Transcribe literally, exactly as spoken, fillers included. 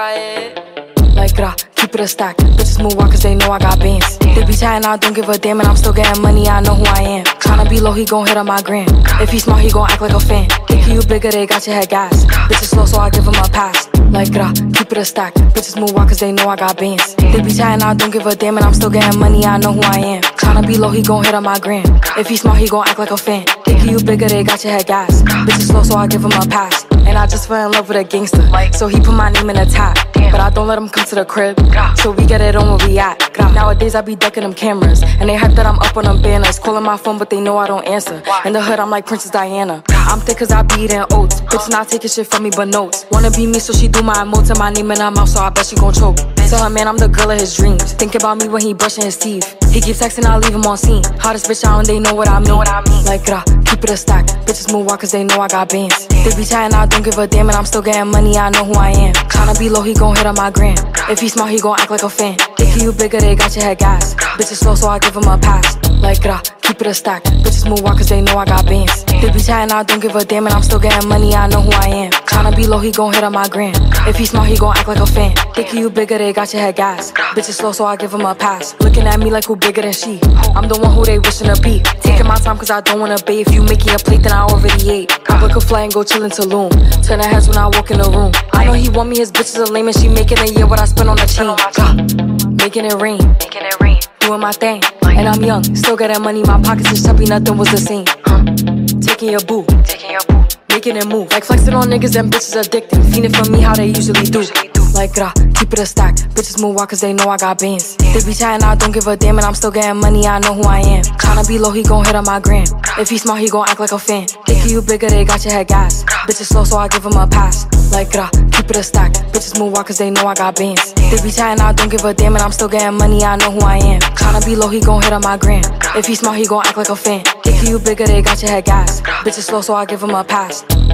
Like, grah, keep it a stack. Bitches move on cause they know I got bands. They be chatting, I don't give a damn, and I'm still getting money, I know who I am. Tryna be low, he gon' hit on my gram. If he smart, he gon' act like a fan. Thinking you bigger, they got your head gas. Bitches slow, so I give him a pass. Like, grah, keep it a stack. Bitches move on cause they know I got bands. They be chatting, I don't give a damn, and I'm still getting money, I know who I am. Tryna be low, he gon' hit on my gram. If he smart, he gon' act like a fan. Thinking you bigger, they got your head gas. Bitches slow, so I give him a pass. And I just fell in love with a gangster, so he put my name in the top. But I don't let him come to the crib, so we get it on where we at. Nowadays I be ducking them cameras, and they hype that I'm up on them banners. Calling my phone but they know I don't answer. In the hood I'm like Princess Diana. I'm thick cause I be eating oats. Bitch not taking shit from me but notes. Wanna be me so she do my emotes and my name in her mouth, so I bet she gon' choke. Tell her man I'm the girl of his dreams. Think about me when he brushing his teeth. He keeps texting, I leave him on scene. Hottest bitch out and they know what I mean. Like, grah, keep it a stack. Bitches move on cause they know I got bands. They be chatting, I don't give a damn, and I'm still getting money, I know who I am. Tryna be low, he gon' hit on my gram. If he smart, he gon' act like a fan. Thinking you bigger, they got your head gas. Bitches slow, so I give him a pass. Like, grah, keep it a stack. Bitches move on cause they know I got bands. They be chatting, I don't give a damn, and I'm still getting money, I know who I am. Tryna be low, he gon' hit on my gram. If he smart, he gon' act like a fan. Thinking you bigger, they got your head gas. Bitches slow, so I give him a pass. Looking at me like who bigger than she. I'm the one who they wishing to be. Taking my time cause I don't wanna bathe. If you making a plate, then I already ate. I book a flight and go chill in Tulum. Turn her heads when I walk in the room. I know he want me, his bitches are lame, and she making a year what I spend on the chain. Making it rain, making it rain, doing my thing. And I'm young, still getting money, my pockets is chubby, nothing was the same. Taking your boo, taking your boo, making it move. Like flexing on niggas and bitches addicted. Fiending for me how they usually do. Like, grah, keep it a stack. Bitches move on cause they know I got bands. They be chatting, I don't give a damn, and I'm still getting money, I know who I am. Tryna be low, he gon' hit on my gram. If he smart, he gon' act like a fan. Thinking you bigger, they got your head gas. Bitches slow, so I give him a pass. Like, grah, keep it a stack. Bitches move on cause they know I got bands. They be chatting, I don't give a damn, and I'm still getting money, I know who I am. Tryna be low, he gon' hit on my gram. If he smart, he gon' act like a fan. Thinking you bigger, they got your head gas. Bitches slow, so I give him a pass.